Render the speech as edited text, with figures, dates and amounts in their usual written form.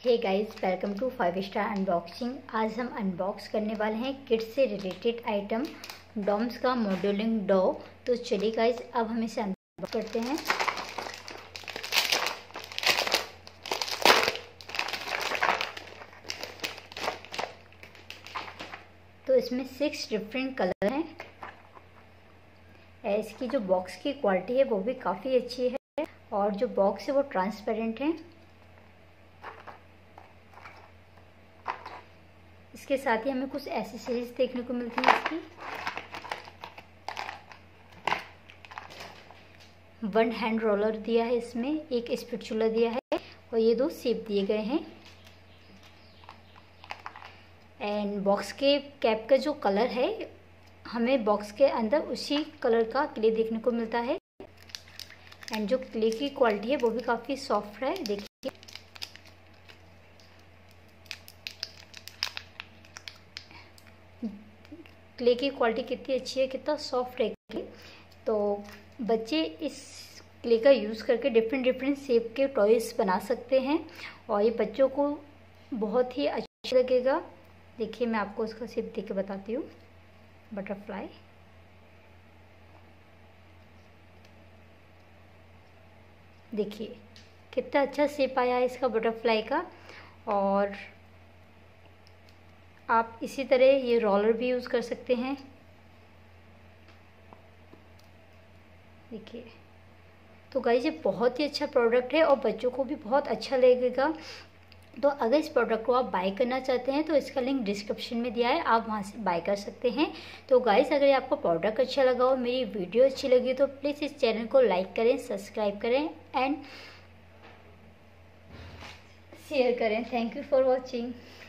Hey guys, welcome to 5 star unboxing. आज हम unbox करने वाले हैं किड्स से रिलेटेड आइटम डॉम्स का मॉड्यूलिंग डॉ। तो चलिए गाइस, अब हम इसे अनबॉक्स करते हैं। तो इसमें 6 डिफरेंट कलर हैं। इसकी जो बॉक्स की क्वालिटी है वो भी काफ़ी अच्छी है और जो बॉक्स है वो ट्रांसपेरेंट है। इसके साथ ही हमें कुछ एसेसरीज देखने को मिलती है। इसकी 1 हैंड रोलर दिया है, इसमें एक स्पैचुला दिया है और ये 2 शेप दिए गए हैं। एंड बॉक्स के कैप का जो कलर है हमें बॉक्स के अंदर उसी कलर का क्ले देखने को मिलता है। एंड जो क्ले की क्वालिटी है वो भी काफ़ी सॉफ्ट है। देखिए क्ले की क्वालिटी कितनी अच्छी है, कितना सॉफ्ट है क्ले। तो बच्चे इस क्ले का यूज़ करके डिफरेंट शेप के टॉयज बना सकते हैं और ये बच्चों को बहुत ही अच्छा लगेगा। देखिए मैं आपको इसका शेप देके बताती हूँ। बटरफ्लाई, देखिए कितना अच्छा शेप आया है इसका बटरफ्लाई का। और आप इसी तरह ये रोलर भी यूज़ कर सकते हैं। देखिए तो गाइस ये बहुत ही अच्छा प्रोडक्ट है और बच्चों को भी बहुत अच्छा लगेगा। तो अगर इस प्रोडक्ट को आप बाय करना चाहते हैं तो इसका लिंक डिस्क्रिप्शन में दिया है, आप वहां से बाय कर सकते हैं। तो गाइस अगर आपको प्रोडक्ट अच्छा लगा हो, मेरी वीडियो अच्छी लगी तो प्लीज़ इस चैनल को लाइक करें, सब्सक्राइब करें एंड शेयर करें। Thank you for watching.